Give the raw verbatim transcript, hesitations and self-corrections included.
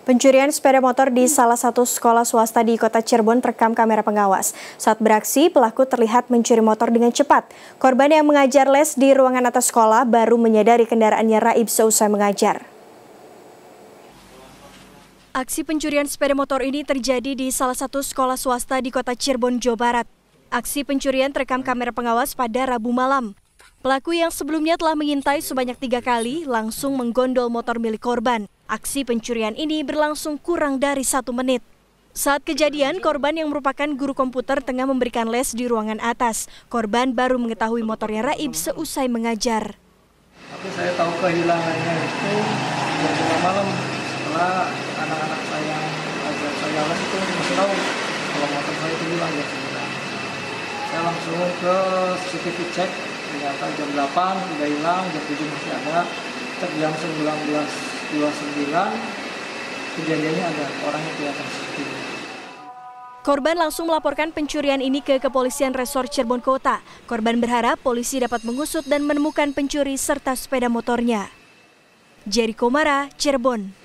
Pencurian sepeda motor di salah satu sekolah swasta di kota Cirebon terekam kamera pengawas. Saat beraksi, pelaku terlihat mencuri motor dengan cepat. Korban yang mengajar les di ruangan atas sekolah baru menyadari kendaraannya raib seusai mengajar. Aksi pencurian sepeda motor ini terjadi di salah satu sekolah swasta di kota Cirebon, Jawa Barat. Aksi pencurian terekam kamera pengawas pada Rabu malam. Pelaku yang sebelumnya telah mengintai sebanyak tiga kali langsung menggondol motor milik korban. Aksi pencurian ini berlangsung kurang dari satu menit. Saat kejadian, korban yang merupakan guru komputer tengah memberikan les di ruangan atas. Korban baru mengetahui motornya raib seusai mengajar. Tapi saya tahu kehilangannya itu jam lima malam setelah anak-anak saya ajar saya les itu masih tahu kalau motor saya itu hilang jam sembilan. Saya langsung ke C C T V cek, ternyata jam delapan sudah hilang, jam tujuh masih ada. Cek jam sembilan belas dua puluh sembilan kejadiannya ada orangnya kelihatan seperti ini. Korban langsung melaporkan pencurian ini ke Kepolisian Resor Cirebon Kota. Korban berharap polisi dapat mengusut dan menemukan pencuri serta sepeda motornya. Jericho Mara, Cirebon.